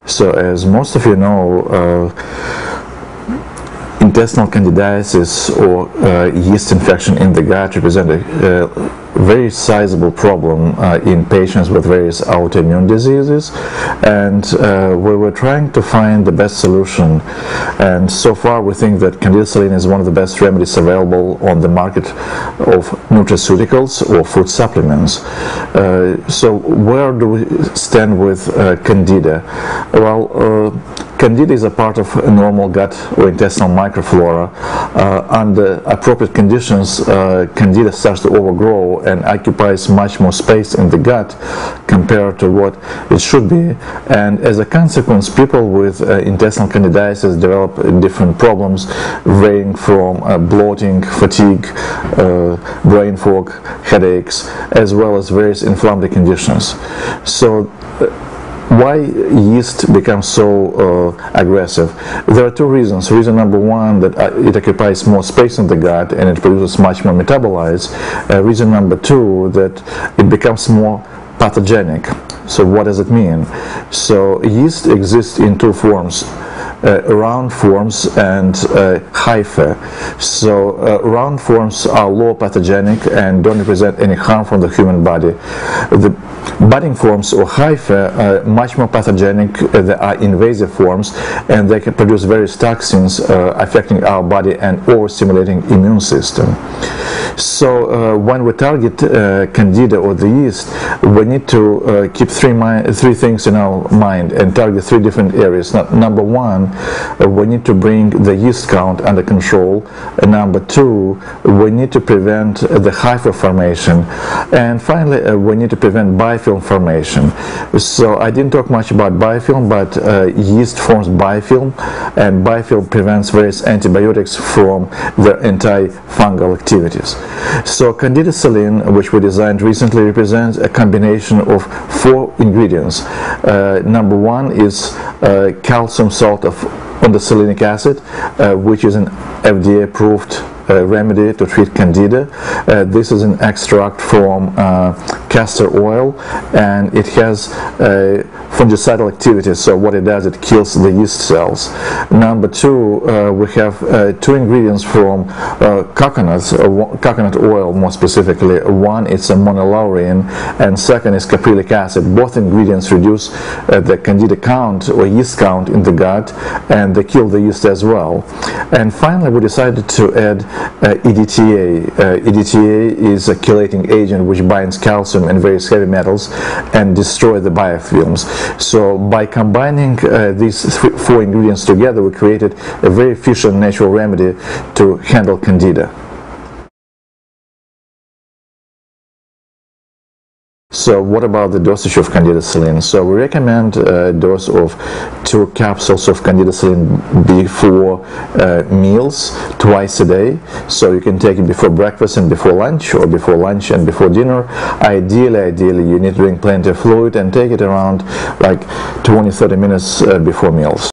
So as most of you know, intestinal candidiasis or yeast infection in the gut represent a very sizable problem in patients with various autoimmune diseases, and we were trying to find the best solution, and so far we think that Candida saline is one of the best remedies available on the market of nutraceuticals or food supplements. So where do we stand with Candida? Well, Candida is a part of a normal gut or intestinal microflora. Under appropriate conditions, Candida starts to overgrow and occupies much more space in the gut compared to what it should be. And as a consequence, people with intestinal candidiasis develop different problems ranging from bloating, fatigue, brain fog, headaches, as well as various inflammatory conditions. So why yeast becomes so aggressive? There are two reasons. Reason number one, that it occupies more space in the gut and it produces much more metabolites. Reason number two, that it becomes more pathogenic. So what does it mean? So yeast exists in two forms. Round forms and hyphae. So round forms are low pathogenic and don't represent any harm from the human body. The budding forms or hyphae are much more pathogenic. They are invasive forms and they can produce various toxins affecting our body and overstimulating immune system. So when we target Candida or the yeast, we need to keep three things in our mind and target three different areas. Number one, we need to bring the yeast count under control. Number two, we need to prevent the hyphae formation. And finally, we need to prevent biofilm formation. So I didn't talk much about biofilm, but yeast forms biofilm, and biofilm prevents various antibiotics from their antifungal activities. So Candida saline, which we designed recently, represents a combination of 4 ingredients. Number one is calcium salt of undecylenate acid, which is an FDA approved remedy to treat Candida. This is an extract from castor oil, and it has fungicidal activity. So what it does, it kills the yeast cells. Number two, we have 2 ingredients from coconut oil more specifically. One is a monolaurin, and second is caprylic acid. Both ingredients reduce the Candida count or yeast count in the gut, and they kill the yeast as well. And finally, we decided to add EDTA. EDTA is a chelating agent which binds calcium and various heavy metals and destroy the biofilms. So by combining these 4 ingredients together, we created a very efficient natural remedy to handle Candida. So what about the dosage of Candida saline? So we recommend a dose of 2 capsules of Candida saline before meals, twice a day. So you can take it before breakfast and before lunch, or before lunch and before dinner. Ideally you need to drink plenty of fluid and take it around like 20-30 minutes before meals.